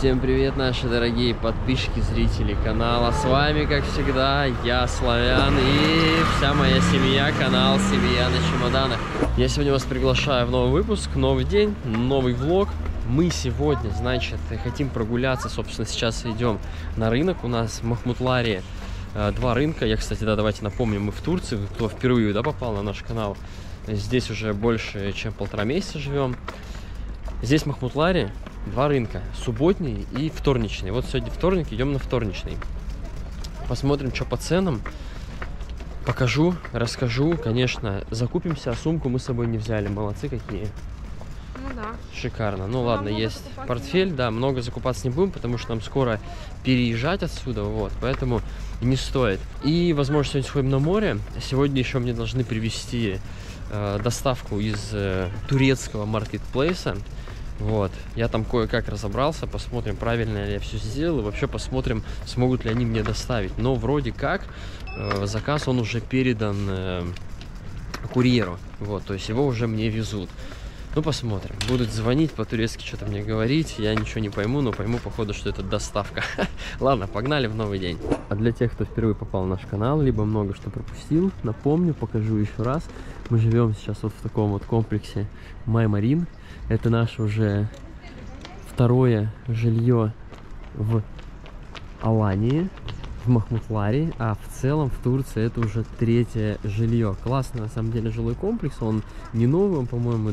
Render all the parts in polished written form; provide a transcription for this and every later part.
Всем привет, наши дорогие подписчики, зрители канала. С вами, как всегда, я, Славян, и вся моя семья, канал «Семья на чемоданах». Я сегодня вас приглашаю в новый выпуск, новый день, новый влог. Мы сегодня, значит, хотим прогуляться, собственно, сейчас идем на рынок. У нас в Махмутларе два рынка. Я, кстати, да, давайте напомним, мы в Турции, кто впервые, да, попал на наш канал. Здесь уже больше, чем 1,5 месяца живем. Здесь в Махмутларе два рынка, субботний и вторничный. Вот сегодня вторник, идем на вторничный. Посмотрим, что по ценам. Покажу, расскажу. Конечно, закупимся, а сумку мы с собой не взяли. Молодцы какие. Ну да. Шикарно. Ну ладно, есть портфель, да, много закупаться не будем, потому что нам скоро переезжать отсюда, вот, поэтому не стоит. И, возможно, сегодня сходим на море. Сегодня еще мне должны привезти доставку из турецкого маркетплейса. Вот, я там кое-как разобрался, посмотрим, правильно ли я все сделал, и вообще посмотрим, смогут ли они мне доставить. Но вроде как заказ, он уже передан курьеру, вот, то есть его уже мне везут. Ну, посмотрим. Будут звонить по-турецки, что-то мне говорить. Я ничего не пойму, но пойму, походу, что это доставка. Ладно, погнали в новый день. А для тех, кто впервые попал на наш канал, либо много что пропустил, напомню, покажу еще раз. Мы живем сейчас вот в таком вот комплексе Май-Марин. Это наше уже второе жилье в Алании, в Махмутларе, а в целом в Турции это уже третье жилье. Классный на самом деле жилой комплекс, он не новый, он, по-моему,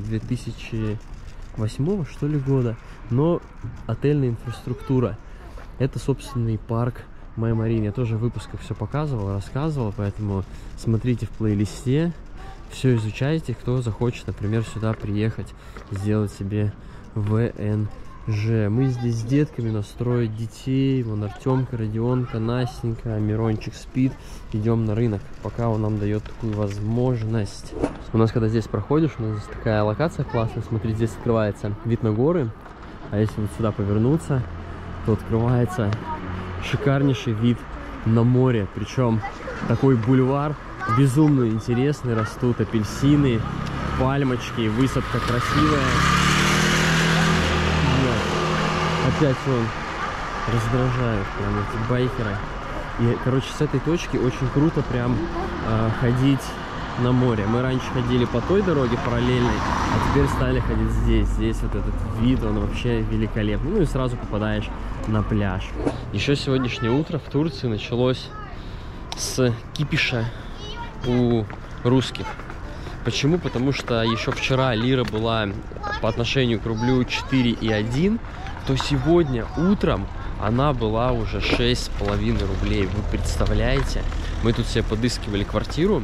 2008 что ли года, но отельная инфраструктура. Это собственный парк Май-Марин. Я тоже в выпусках все показывал, рассказывал, поэтому смотрите в плейлисте, все изучайте, кто захочет, например, сюда приехать, сделать себе ВНЖ. Мы здесь с детками, настроить детей. Вон Артемка, Родионка, Настенька, Мирончик спит. Идем на рынок, пока он нам дает такую возможность. У нас, когда здесь проходишь, у нас здесь такая локация классная. Смотри, здесь открывается вид на горы. А если вот сюда повернуться, то открывается шикарнейший вид на море. Причем такой бульвар безумно интересный. Растут апельсины, пальмочки, высадка красивая. Опять он раздражает прям эти байкеры. И, короче, с этой точки очень круто прям ходить на море. Мы раньше ходили по той дороге параллельной, а теперь стали ходить здесь. Здесь вот этот вид, он вообще великолепный. Ну и сразу попадаешь на пляж. Еще сегодняшнее утро в Турции началось с кипиша у русских. Почему? Потому что еще вчера лира была по отношению к рублю 4,1, то сегодня утром она была уже 6,5 рублей. Вы представляете? Мы тут себе подыскивали квартиру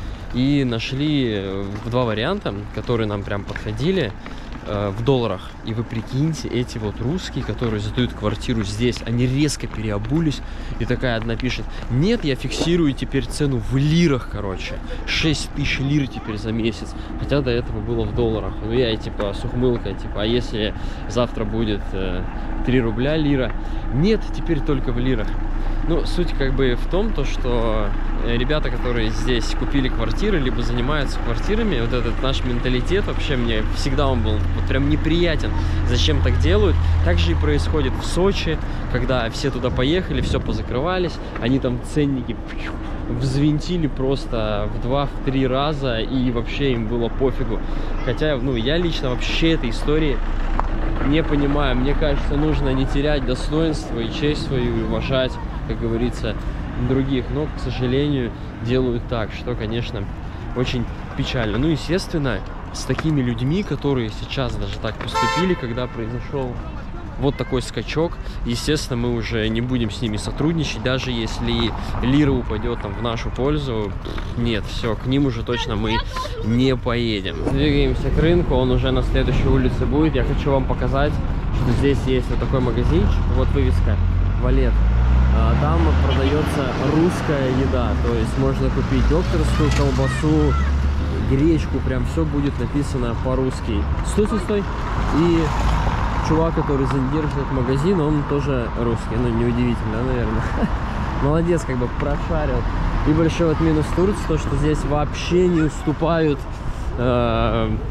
и нашли два варианта, которые нам прям подходили в долларах. И вы прикиньте, эти вот русские, которые сдают квартиру здесь, они резко переобулись. И такая одна пишет: нет, я фиксирую теперь цену в лирах, короче. 6000 лир теперь за месяц. Хотя до этого было в долларах. Ну я и типа с ухмылкой, типа, а если завтра будет 3 рубля лира? Нет, теперь только в лирах. Ну, суть как бы в том, то, что ребята, которые здесь купили квартиры, либо занимаются квартирами, вот этот наш менталитет, вообще мне всегда он был вот прям неприятен. Зачем так делают? Так же и происходит в Сочи, когда все туда поехали, все позакрывались, они там ценники взвинтили просто в 2-3 раза, и вообще им было пофигу. Хотя, ну, я лично вообще этой истории не понимаю. Мне кажется, нужно не терять достоинство и честь свою, и уважать, как говорится, других. Но, к сожалению, делают так, что, конечно, очень печально. Ну, естественно, с такими людьми, которые сейчас даже так поступили, когда произошел вот такой скачок, естественно, мы уже не будем с ними сотрудничать, даже если лира упадет там в нашу пользу. Нет, все, к ним уже точно мы не поедем. Двигаемся к рынку, он уже на следующей улице будет. Я хочу вам показать, что здесь есть вот такой магазинчик, вот вывеска «Валет». Там продается русская еда, то есть можно купить докторскую колбасу, гречку, прям все будет написано по-русски. Стой, стой, стой. И чувак, который задерживает магазин, он тоже русский. Ну, неудивительно, наверное. Молодец, как бы прошарил. И большой вот минус Турции, то, что здесь вообще не уступают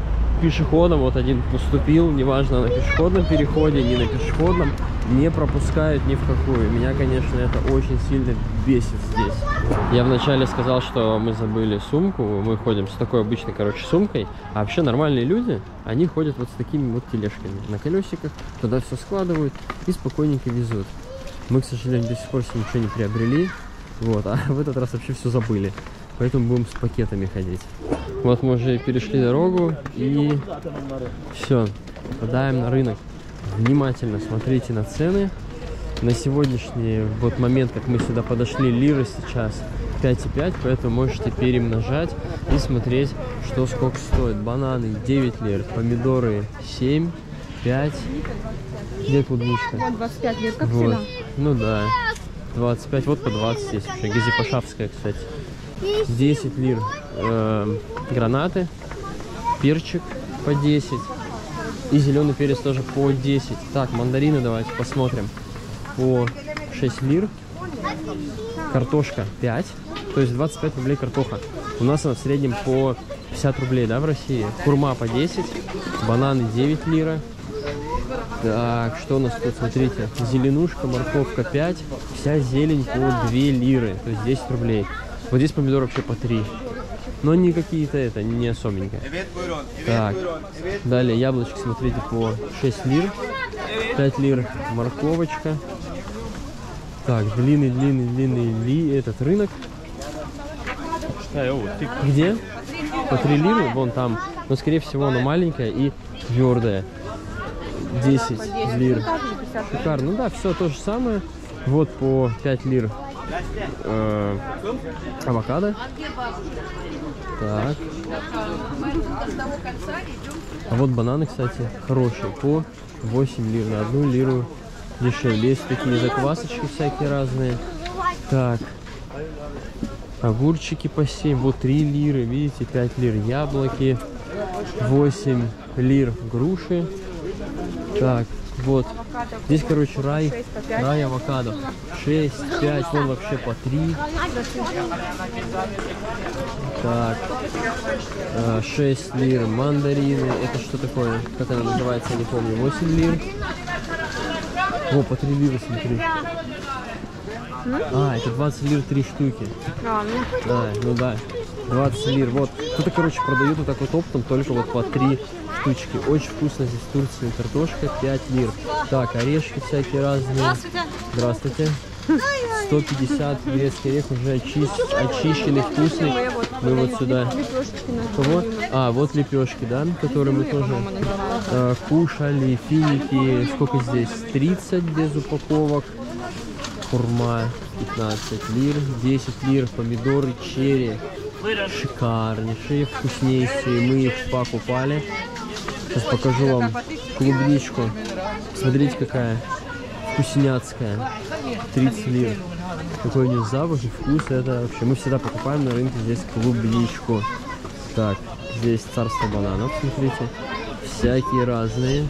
пешеходам, вот один поступил, неважно, на пешеходном переходе, не на пешеходном, не пропускают ни в какую. Меня, конечно, это очень сильно бесит здесь. Я вначале сказал, что мы забыли сумку, мы ходим с такой обычной, короче, сумкой, а вообще нормальные люди, они ходят вот с такими вот тележками на колесиках, туда все складывают и спокойненько везут. Мы, к сожалению, до сих пор себе ничего не приобрели, вот, а в этот раз вообще все забыли. Поэтому будем с пакетами ходить. Вот мы уже перешли дорогу и все, попадаем на рынок. Внимательно смотрите на цены. На сегодняшний вот момент, как мы сюда подошли, лиры сейчас 5,5, поэтому можете перемножать и смотреть, что сколько стоит. Бананы 9 лир, помидоры 7, 5. Где клубничка? Вот 25 лир, как вот. всегда. Ну да, 25, вот по 20 здесь еще. Газипашавская, кстати. 10 лир гранаты, перчик по 10 и зеленый перец тоже по 10. Так, мандарины давайте посмотрим. По 6 лир. Картошка 5, то есть 25 рублей картоха. У нас она в среднем по 50 рублей, да, в России. Курма по 10, бананы 9 лира. Так, что у нас тут, смотрите, зеленушка, морковка 5, вся зелень по 2 лиры, то есть 10 рублей. Вот здесь помидоры вообще по 3. Но они какие-то, это, не особенькие. Так, далее яблочки, смотрите, по 6 лир. 5 лир морковочка. Так, длинный этот рынок. Где? По 3 лиры, вон там. Но, скорее всего, она маленькая и твердая. 10 лир. Шикарно. Ну да, все то же самое. Вот по 5 лир авокадо. Так. А вот бананы, кстати, хорошие. По 8 лир, на 1 лиру дешевле. Есть такие заквасочки всякие разные. Так. Огурчики по 7. Вот 3 лиры, видите, 5 лир яблоки. 8 лир груши. Так, вот. Здесь, короче, рай авокадо. 6, 5, вон вообще по 3. Так. 6 лир мандарины. Это что такое? Как она называется, я не помню. 8 лир. О, по 3 лиры, смотри. А, это 20 лир 3 штуки. Да, ну да. 20 лир. Вот. Кто-то, короче, продают вот так вот оптом, только вот по 3 штучки. Очень вкусно здесь в Турции. Картошка 5 лир. Так, орешки всякие разные. Здравствуйте. Здравствуйте. 150 грецкий орех уже очищенный, вкусный. Мы вот сюда. Кого? А, вот лепешки, да, которые мы тоже кушали. Финики. Сколько здесь? 30 без упаковок. Хурма 15 лир. 10 лир. Помидоры черри. Шикарнейшие, вкуснейшие. Мы их покупали. Сейчас покажу вам клубничку. Смотрите, какая вкусняцкая. 30 лир. Какой у нее запах и вкус. Это вообще мы всегда покупаем на рынке здесь клубничку. Так, здесь царство бананов, смотрите. Всякие разные.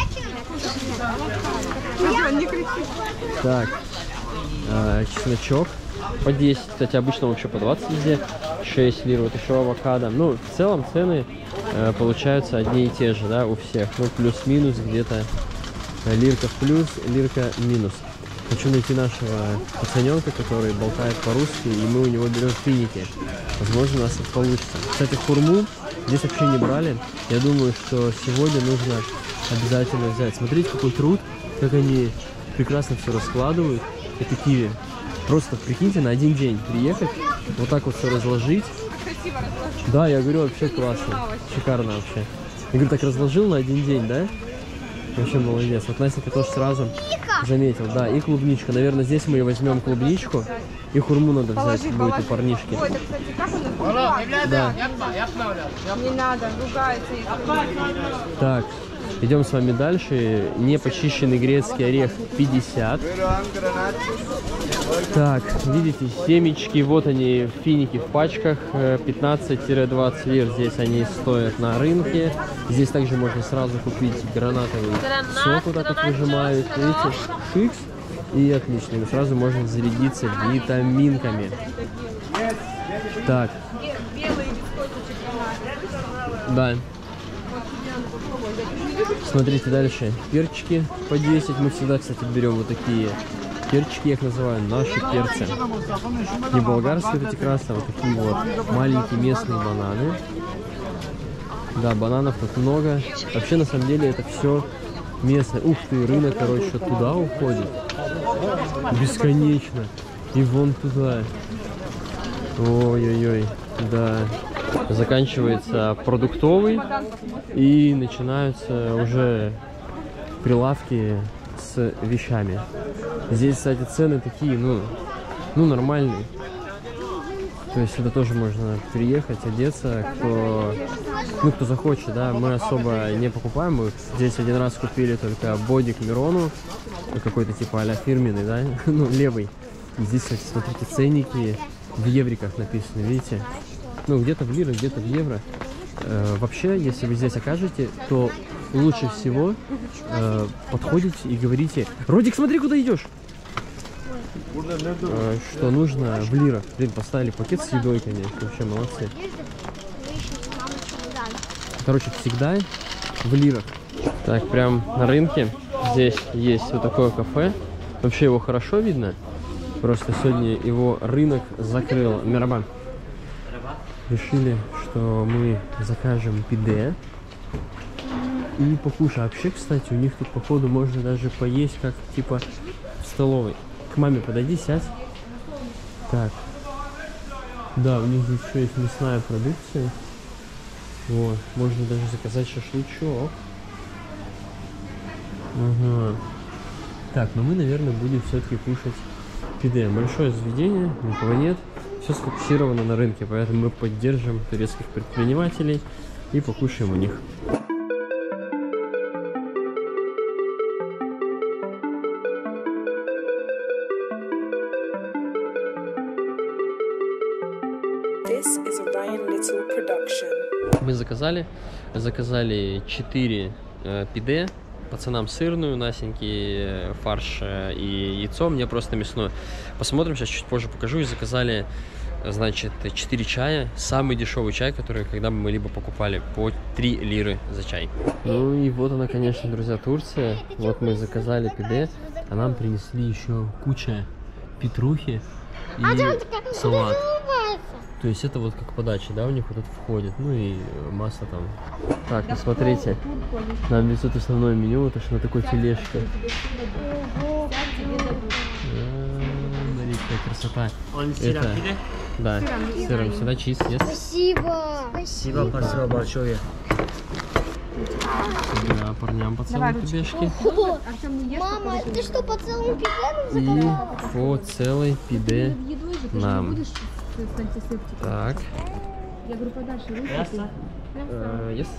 Так, чесночок по 10. Кстати, обычно вообще по 20 везде. 6 лир. Вот еще авокадо. Ну, в целом цены получаются одни и те же, да, у всех. Ну, плюс-минус где-то лирка в плюс, лирка минус. Хочу найти нашего пацаненка, который болтает по-русски, и мы у него берем финики. Возможно, у нас это получится. Кстати, хурму здесь вообще не брали. Я думаю, что сегодня нужно обязательно взять. Смотрите, какой труд, как они прекрасно все раскладывают. Это киви. Просто, прикиньте, на один день приехать, вот так вот все разложить. Да, я говорю, вообще классно. Шикарно вообще. Я говорю, так разложил на один день, да? Вообще молодец. Вот Настенька тоже сразу заметил. Да, и клубничка. Наверное, здесь мы и возьмем клубничку. И хурму надо взять будет у парнишки. Ой, это, кстати, как он называется? Да. Не надо, ругается. Так, идем с вами дальше. Непочищенный грецкий орех 50. Так, видите, семечки, вот они, финики в пачках, 15-20 лир. Здесь они стоят на рынке. Здесь также можно сразу купить гранатовый сок, вот так вот выжимают. Видите, шикс. И отлично, сразу можно зарядиться витаминками. Так. Да. Смотрите дальше. Перчики по 10. Мы всегда, кстати, берем вот такие перчики, я их называю наши перцы. Не болгарские вот эти красные, а вот такие вот маленькие местные бананы. Да, бананов тут много. Вообще, на самом деле, это все местное. Ух ты, рынок, короче, туда уходит. Бесконечно. И вон туда. Ой-ой-ой, да. Заканчивается продуктовый. И начинаются уже прилавки с вещами. Здесь, кстати, цены такие, ну нормальные. То есть сюда тоже можно приехать, одеться, кто захочет, да. Мы особо не покупаем. Мы здесь один раз купили только бодик Мирону, какой-то типа а-ля фирменный, да, ну, левый. И здесь, кстати, смотрите, ценники в евриках написаны, видите? Ну, где-то в лирах, где-то в евро. Вообще, если вы здесь окажете, то лучше всего подходите и говорите: Родик, смотри, куда идешь! Что нужно в лирах. Блин, поставили пакет с едой, конечно. Вообще молодцы. Короче, всегда в лирах. Так, прям на рынке здесь есть вот такое кафе. Вообще его хорошо видно. Просто сегодня его рынок закрыл. Мирабан. Решили, что мы закажем пиде и покушаем. Вообще, кстати, у них тут, походу, можно даже поесть, как типа в столовой. К маме подойди, сядь. Так. Да, у них здесь еще есть мясная продукция. Вот, можно даже заказать шашлычок. Ага. Так, но мы, наверное, будем все-таки кушать пиде. Большое заведение, никого нет. Все сфокусировано на рынке, поэтому мы поддержим турецких предпринимателей и покушаем у них. Мы заказали 4 пиде, пацанам сырную, Насеньке фарш и яйцо, мне просто мясное. Посмотрим, сейчас чуть позже покажу. И заказали, значит, 4 чая, самый дешевый чай, который когда бы мы либо покупали, по 3 лиры за чай. Ну и вот она, конечно, друзья, Турция. Вот мы заказали пиде, а нам принесли еще куча петрухи и салат. То есть это вот как подача, да, у них вот это входит. Ну и масло там. Так, ну смотрите, нам везут основное меню, вот аж на такой тележке. Смотрите, какая красота. Это, да, сыром сюда, чиз, yes. Спасибо. Спасибо, спасибо большое. Да, парням по целой пидешке. Мама, ты что, по целому пиде И заказала? по целой пиде нам. Так. Я говорю, подальше руки. Yes.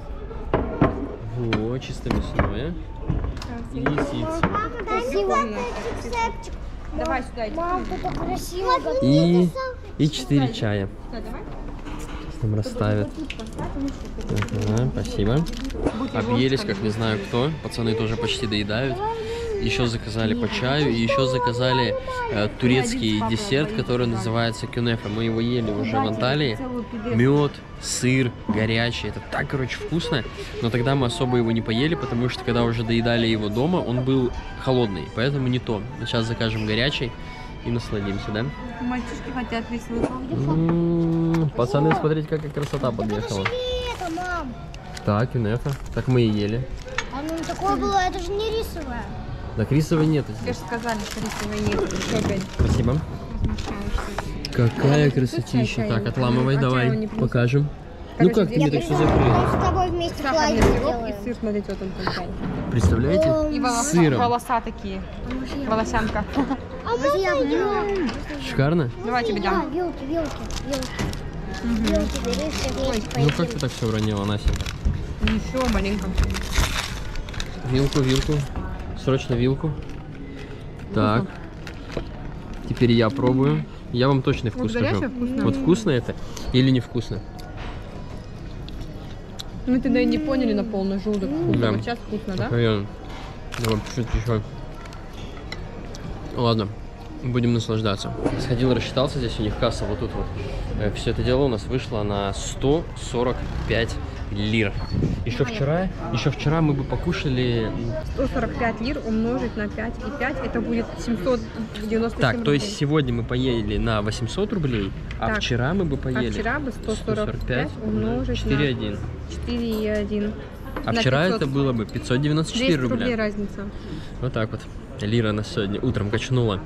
Вот, чисто мясное. И лисица. Спасибо. Давай сюда иди. Мам, ты так красиво. И 4 чая. Да, давай. Сейчас нам расставят. Ага, спасибо. Объелись, как не знаю кто. Пацаны тоже почти доедают. Еще заказали по чаю. И еще заказали турецкий десерт, который называется кюнефа. Мы его ели уже в Анталии. Мед, сыр, горячий. Это так, короче, вкусно. Но тогда мы особо его не поели, потому что когда уже доедали его дома, он был холодный. Поэтому не то. Сейчас закажем горячий и насладимся, да? Мальчишки хотят весь свой. Пацаны, смотрите, какая красота подъехала. Это, мам. Так, кюнефа. Так мы и ели. А ну такое было, это же не рисовое. Так, рисовой нету Тебе здесь. же сказали, что рисовой нет. Что опять Спасибо. возмущаешься? Какая красотища. Так, отламывай, давай, покажем. Ну как ты мне так все закрыли? Мы с тобой вместе Сахарный платье сироп делаем. и сыр, смотрите, вот он такой. Представляете? И С сыром. волоса такие. Волосянка. А можно я? Шикарно? Давай тебе дам. Вилки. Вилки бери, все Ну как ты так все уронила, Настя? Еще маленько. Вилку. Срочно вилку. Так. Теперь я пробую. Я вам точный вкус Вот скажу. горячее вкусно? Вот вкусно это или невкусно? Мы тогда и не поняли на полный желудок. Да. Вот сейчас вкусно, да? Охуенно. Давай, чуть еще. Ладно. Будем наслаждаться. Сходил, рассчитался, здесь у них касса вот тут вот. Все это дело у нас вышло на 145 лир. Еще вчера мы бы покушали... 145 лир умножить на 5,5, это будет 797 Так, рублей. то есть сегодня мы поели на 800 рублей, а Так, вчера мы бы поели... А вчера бы 145 умножить 4,1. на 4,1. А на вчера 500. это было бы 594 200 рублей рубля. разница. Вот так вот. Лира нас сегодня утром качнула.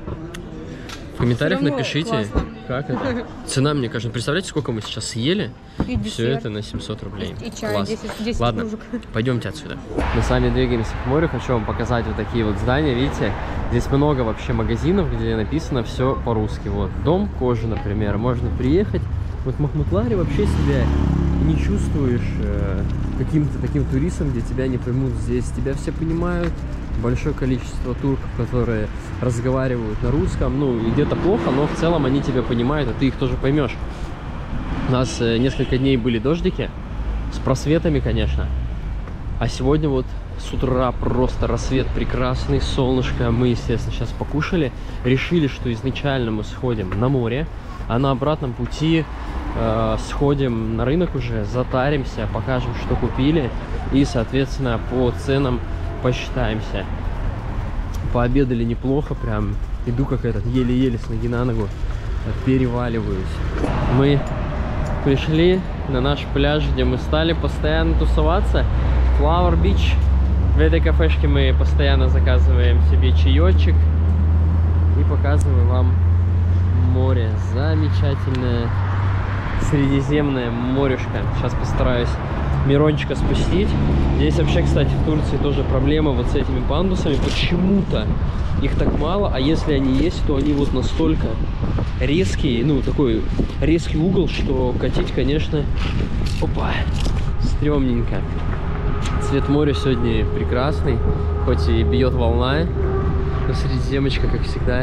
В комментариях равно напишите, классно. как это. Цена, мне кажется, представляете, сколько мы сейчас съели? И Все десерт. это на 700 рублей. И чай, Класс. 10 Ладно, кружек. пойдемте отсюда. Мы с вами двигаемся к морю. Хочу вам показать вот такие вот здания. Видите, здесь много вообще магазинов, где написано все по-русски. Вот, дом кожи, например. Можно приехать. Вот в Махмутларе вообще себя не чувствуешь каким-то таким туристом, где тебя не поймут. Здесь тебя все понимают. Большое количество турков, которые разговаривают на русском. Ну, и где-то плохо, но в целом они тебя понимают, а ты их тоже поймешь. У нас несколько дней были дождики, с просветами, конечно. А сегодня вот с утра просто рассвет прекрасный, солнышко. Мы, естественно, сейчас покушали. Решили, что изначально мы сходим на море, а на обратном пути сходим на рынок уже, затаримся, покажем, что купили. И, соответственно, по ценам посчитаемся. Пообедали неплохо, прям иду как этот, еле-еле с ноги на ногу, переваливаюсь. Мы пришли на наш пляж, где мы стали постоянно тусоваться. Flower Beach. В этой кафешке мы постоянно заказываем себе чаечек. И показываю вам море. Замечательное Средиземное морюшко. Сейчас постараюсь Мирончика спустить. Здесь вообще, кстати, в Турции тоже проблема вот с этими пандусами. Почему-то их так мало, а если они есть, то они вот настолько резкие, ну, такой резкий угол, что катить, конечно, опа, стрёмненько. Цвет моря сегодня прекрасный, хоть и бьет волна, но Средиземочка, как всегда,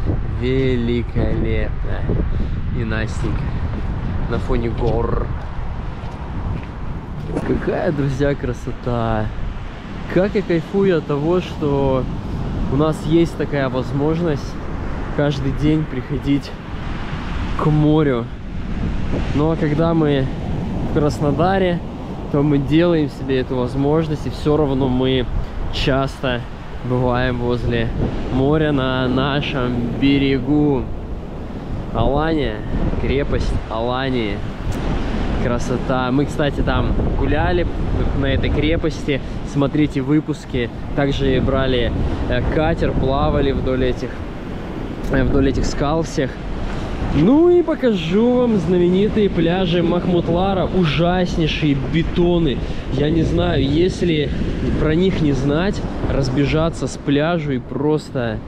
великолепная и Настенька на фоне гор. Какая, друзья, красота! Как я кайфую от того, что у нас есть такая возможность каждый день приходить к морю. Ну а когда мы в Краснодаре, то мы делаем себе эту возможность, и все равно мы часто бываем возле моря на нашем берегу. Алания, крепость Алании. Красота. Мы, кстати, там гуляли на этой крепости. Смотрите выпуски. Также брали катер, плавали вдоль этих скал всех. Ну и покажу вам знаменитые пляжи Махмутлара. Ужаснейшие бетоны. Я не знаю, если про них не знать, разбежаться с пляжа и просто...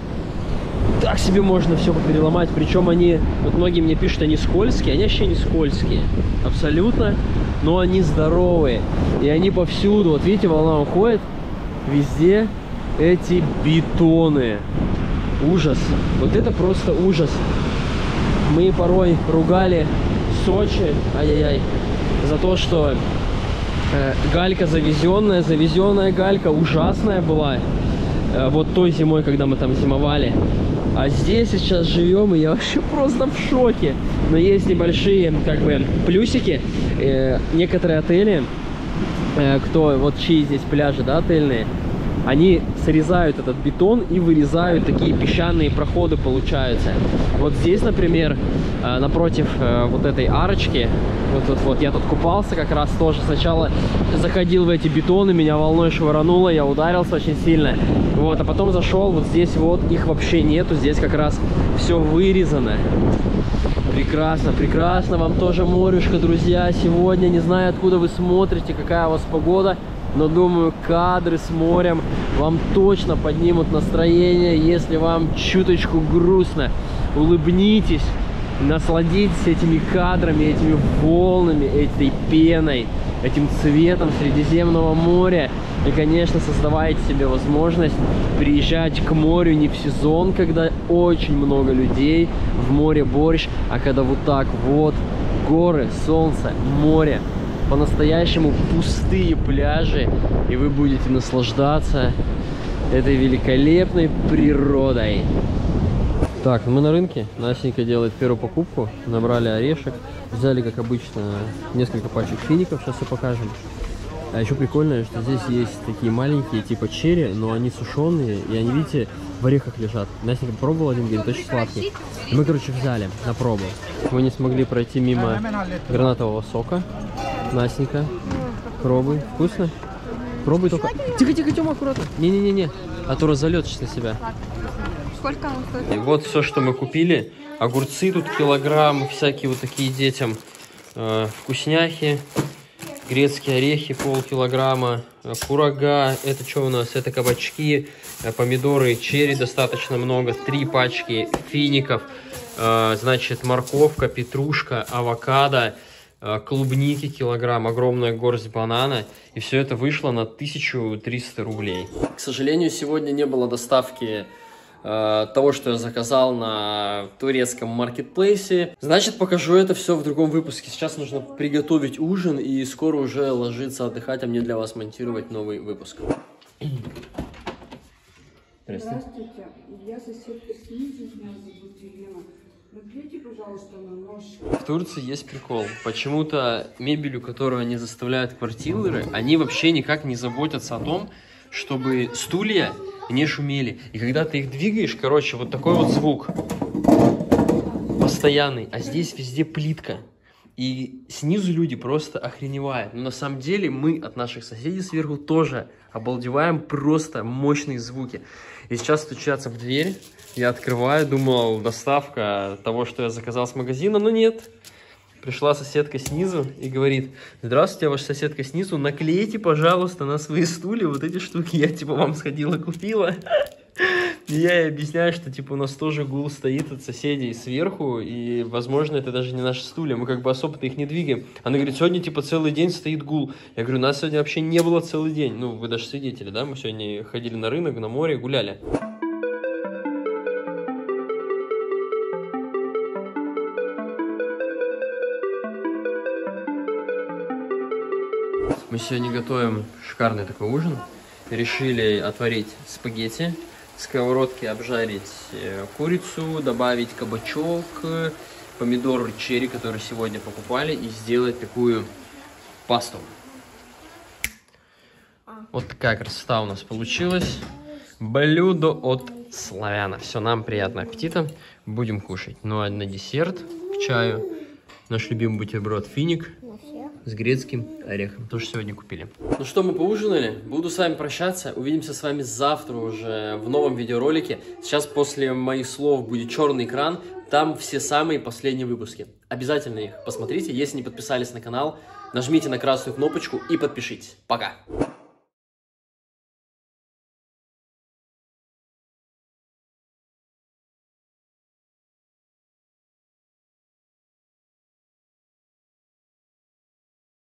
Так себе можно все переломать. Причем они, вот многие мне пишут, они скользкие. Они вообще не скользкие. Абсолютно. Но они здоровые. И они повсюду. Вот видите, волна уходит. Везде эти бетоны. Ужас. Вот это просто ужас. Мы порой ругали Сочи, ай-яй-яй, за то, что галька завезенная галька ужасная была. Вот той зимой, когда мы там зимовали. А здесь сейчас живем, и я вообще просто в шоке. Но есть небольшие, как бы, плюсики. Некоторые отели, вот чьи здесь пляжи, да, отельные, они срезают этот бетон и вырезают такие песчаные проходы, получаются. Вот здесь, например, напротив вот этой арочки, вот я тут купался как раз тоже. Сначала заходил в эти бетоны, меня волной швырнуло, я ударился очень сильно. Вот, а потом зашел, вот здесь вот их вообще нету, здесь как раз все вырезано. Прекрасно, прекрасно, вам тоже морюшка, друзья, сегодня. Не знаю, откуда вы смотрите, какая у вас погода, но думаю, кадры с морем вам точно поднимут настроение. Если вам чуточку грустно, улыбнитесь, насладитесь этими кадрами, этими волнами, этой пеной, этим цветом Средиземного моря. И, конечно, создавайте себе возможность приезжать к морю не в сезон, когда очень много людей, в море борщ, а когда вот так вот горы, солнце, море, по-настоящему пустые пляжи, и вы будете наслаждаться этой великолепной природой. Так, мы на рынке. Настенька делает первую покупку. Набрали орешек. Взяли, как обычно, несколько пачек фиников. Сейчас все покажем. А еще прикольно, что здесь есть такие маленькие, типа черри, но они сушеные. И они, видите, в орехах лежат. Настенька попробовала один, говорит, очень сладкий. И мы, короче, взяли на пробу. Мы не смогли пройти мимо гранатового сока. Настенька, пробуй. Вкусно? Пробуй только. Тихо, Тёма, аккуратно. Не-не-не, а то разольётся на себя. Сколько он стоит? И вот все, что мы купили. Огурцы тут килограмм, всякие вот такие детям вкусняхи, грецкие орехи полкилограмма, курага, это что у нас? Это кабачки, помидоры, черри достаточно много, 3 пачки фиников, значит, морковка, петрушка, авокадо, клубники килограмм, огромная горсть банана. И все это вышло на 1300 рублей. К сожалению, сегодня не было доставки того, что я заказал на турецком маркетплейсе. Значит, покажу это все в другом выпуске. Сейчас нужно приготовить ужин и скоро уже ложиться отдыхать, а мне для вас монтировать новый выпуск. Здравствуйте, я соседка снизу, меня зовут Елена. Наклейте, пожалуйста, на нож. В Турции есть прикол. Почему-то мебелью, которую они заставляют квартиры, они вообще никак не заботятся о том, чтобы стулья не шумели. И когда ты их двигаешь, короче, вот такой вот звук постоянный. А здесь везде плитка. И снизу люди просто охреневают. Но на самом деле мы от наших соседей сверху тоже обалдеваем, просто мощные звуки. И сейчас стучатся в дверь. Я открываю, думал, доставка того, что я заказал с магазина, но нет. Пришла соседка снизу и говорит: здравствуйте, ваша соседка снизу, наклейте, пожалуйста, на свои стулья вот эти штуки. Я, типа, вам сходила, купила. И я ей объясняю, что, типа, у нас тоже гул стоит от соседей сверху, и, возможно, это даже не наши стулья, мы как бы особо-то их не двигаем. Она говорит: сегодня, типа, целый день стоит гул. Я говорю: у нас сегодня вообще не было целый день. Ну, вы даже свидетели, да? Мы сегодня ходили на рынок, на море, гуляли. Мы сегодня готовим шикарный такой ужин. Решили отварить спагетти, в сковородке обжарить курицу, добавить кабачок, помидор черри, который сегодня покупали, и сделать такую пасту. Вот такая красота у нас получилась. Блюдо от славяна. Все, нам приятного аппетита. Будем кушать. Ну а на десерт к чаю наш любимый бутерброд финик с грецким орехом. Тоже сегодня купили. Ну что, мы поужинали. Буду с вами прощаться. Увидимся с вами завтра уже в новом видеоролике. Сейчас после моих слов будет черный экран. Там все самые последние выпуски. Обязательно их посмотрите. Если не подписались на канал, нажмите на красную кнопочку и подпишитесь. Пока!